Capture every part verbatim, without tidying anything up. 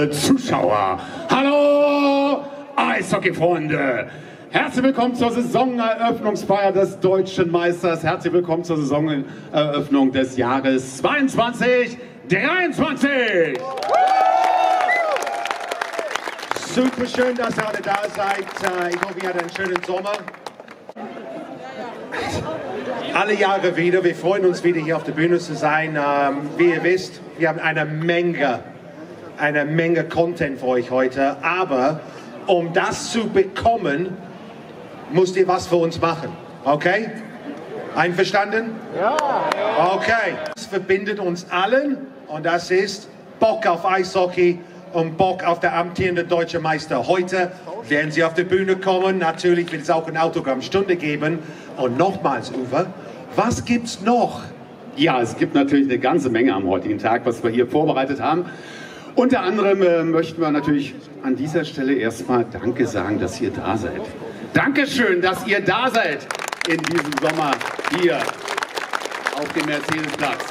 liebe Zuschauer, hallo Eishockey-Freunde, herzlich willkommen zur Saisoneröffnungsfeier des Deutschen Meisters, herzlich willkommen zur Saisoneröffnung des Jahres zweiundzwanzig dreiundzwanzig. Super schön, dass ihr alle da seid. Ich hoffe, ihr hattet einen schönen Sommer. Alle Jahre wieder. Wir freuen uns wieder hier auf der Bühne zu sein. Wie ihr wisst, wir haben eine Menge, eine Menge Content für euch heute. Aber um das zu bekommen, müsst ihr was für uns machen. Okay? Einverstanden? Ja. Okay. Das verbindet uns allen und das ist Bock auf Eishockey und Bock auf der amtierende Deutsche Meister. Heute werden sie auf die Bühne kommen. Natürlich wird es auch eine Autogrammstunde geben. Und nochmals, Uwe, was gibt's noch? Ja, es gibt natürlich eine ganze Menge am heutigen Tag, was wir hier vorbereitet haben. Unter anderem äh, möchten wir natürlich an dieser Stelle erstmal Danke sagen, dass ihr da seid. Dankeschön, dass ihr da seid in diesem Sommer hier auf dem Mercedesplatz.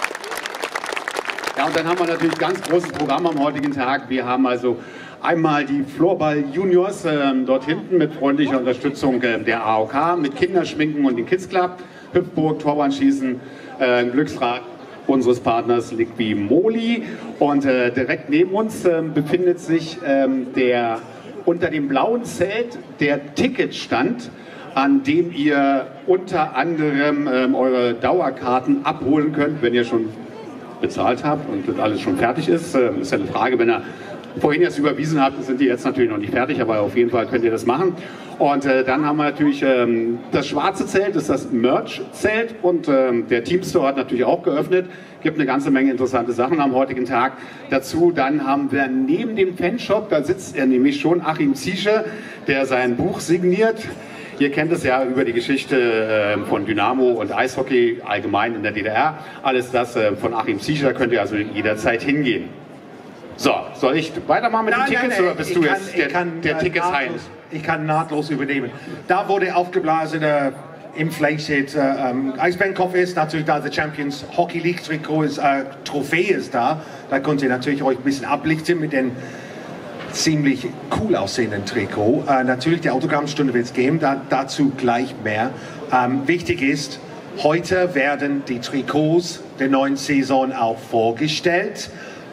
Ja, und dann haben wir natürlich ganz großes Programm am heutigen Tag. Wir haben also einmal die Floorball Juniors äh, dort hinten mit freundlicher Unterstützung äh, der A O K, mit Kinderschminken und den Kids Club, Hüpfburg, Torwandschießen, äh, ein Glücksrad unseres Partners Liqui Moly. Und äh, direkt neben uns äh, befindet sich äh, der unter dem blauen Zelt der Ticketstand, an dem ihr unter anderem äh, eure Dauerkarten abholen könnt, wenn ihr schon bezahlt habt und das alles schon fertig ist. Äh, ist ja eine Frage, wenn ihr vorhin jetzt überwiesen habt, sind die jetzt natürlich noch nicht fertig, aber auf jeden Fall könnt ihr das machen. Und äh, dann haben wir natürlich ähm, das schwarze Zelt, das ist das Merch-Zelt und ähm, der Teamstore hat natürlich auch geöffnet. Gibt eine ganze Menge interessante Sachen am heutigen Tag dazu. Dann haben wir neben dem Fanshop, da sitzt er nämlich schon, Achim Ziesche, der sein Buch signiert. Ihr kennt es ja über die Geschichte äh, von Dynamo und Eishockey allgemein in der D D R. Alles das äh, von Achim Ziesche, da könnt ihr also jederzeit hingehen. So, soll ich weitermachen mit nein, den Tickets nein, oder bist ich du kann, jetzt der, kann, der Tickets-Heim? Ich kann nahtlos übernehmen. Da wurde aufgeblasen, äh, inflated, äh, ähm, Eisbärenkopf ist natürlich da, der Champions Hockey League Trikot ist, äh, Trophäe ist da. Da könnt ihr natürlich euch ein bisschen ablichten mit den ziemlich cool aussehenden Trikot. Äh, natürlich, die Autogrammstunde wird es geben, da, dazu gleich mehr. Ähm, wichtig ist, heute werden die Trikots der neuen Saison auch vorgestellt.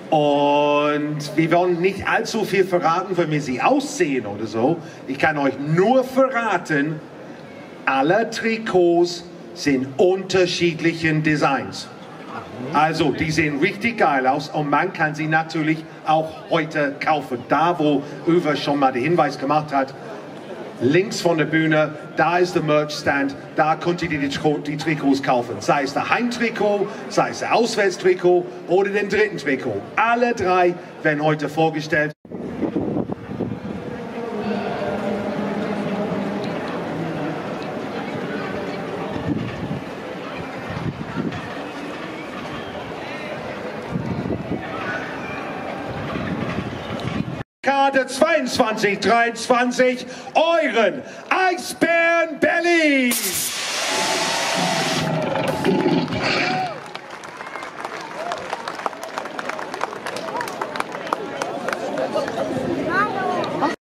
Und wir wollen nicht allzu viel verraten, wie wir sie aussehen oder so. Ich kann euch nur verraten, alle Trikots sind unterschiedlichen Designs. Also, die sehen richtig geil aus und man kann sie natürlich auch heute kaufen. Da, wo Uwe schon mal den Hinweis gemacht hat, links von der Bühne, da ist der Merch-Stand, da könnt ihr die, die Trikots kaufen. Sei es der Heimtrikot, sei es der Auswärtstrikot oder den dritten Trikot. Alle drei werden heute vorgestellt. Karte zweiundzwanzig dreiundzwanzig, euren Eisbären Berlin!